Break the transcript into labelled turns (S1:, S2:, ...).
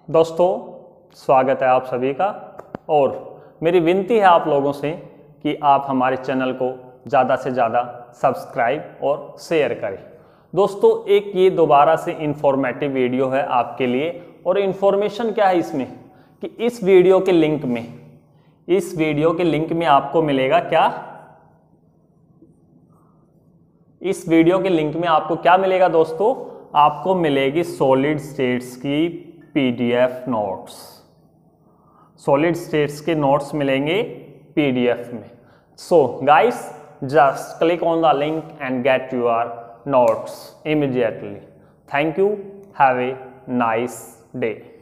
S1: दोस्तों, स्वागत है आप सभी का। और मेरी विनती है आप लोगों से कि आप हमारे चैनल को ज़्यादा से ज़्यादा सब्सक्राइब और शेयर करें। दोस्तों, एक ये दोबारा से इंफॉर्मेटिव वीडियो है आपके लिए। और इन्फॉर्मेशन क्या है इसमें कि इस वीडियो के लिंक में आपको मिलेगा क्या, इस वीडियो के लिंक में आपको क्या मिलेगा दोस्तों? आपको मिलेगी सॉलिड स्टेट्स की पीडीएफ नोट्स। सॉलिड स्टेट्स के नोट्स मिलेंगे पीडीएफ में। So guys, just click on the link and get your notes immediately. Thank you. Have a nice day.